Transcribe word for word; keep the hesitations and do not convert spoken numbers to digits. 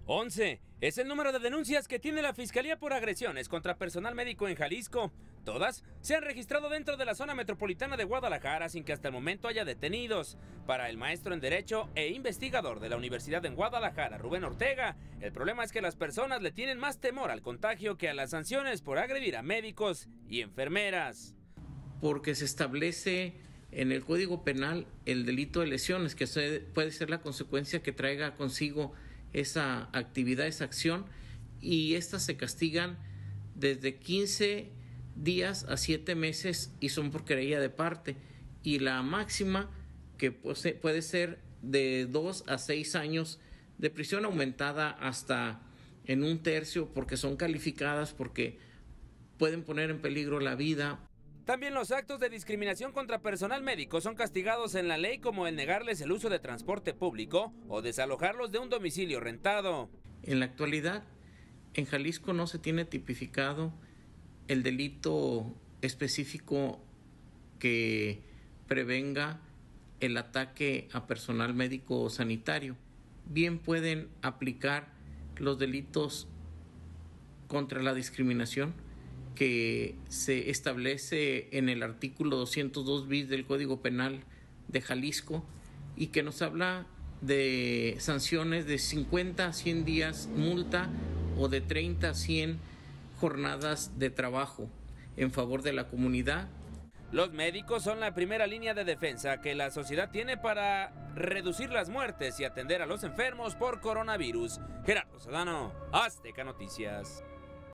once es el número de denuncias que tiene la Fiscalía por agresiones contra personal médico en Jalisco. Todas se han registrado dentro de la zona metropolitana de Guadalajara sin que hasta el momento haya detenidos. Para el maestro en Derecho e investigador de la Universidad en Guadalajara, Rubén Ortega, el problema es que las personas le tienen más temor al contagio que a las sanciones por agredir a médicos y enfermeras. Porque se establece en el Código Penal el delito de lesiones, que puede ser la consecuencia que traiga consigo esa actividad, esa acción, y estas se castigan desde quince días a siete meses y son por querella de parte, y la máxima que puede ser de dos a seis años de prisión, aumentada hasta en un tercio porque son calificadas, porque pueden poner en peligro la vida. También los actos de discriminación contra personal médico son castigados en la ley, como el negarles el uso de transporte público o desalojarlos de un domicilio rentado. En la actualidad, en Jalisco no se tiene tipificado el delito específico que prevenga el ataque a personal médico o sanitario. Bien pueden aplicar los delitos contra la discriminación que se establece en el artículo doscientos dos bis del Código Penal de Jalisco, y que nos habla de sanciones de cincuenta a cien días multa o de treinta a cien jornadas de trabajo en favor de la comunidad. Los médicos son la primera línea de defensa que la sociedad tiene para reducir las muertes y atender a los enfermos por coronavirus. Gerardo Sedano, Azteca Noticias.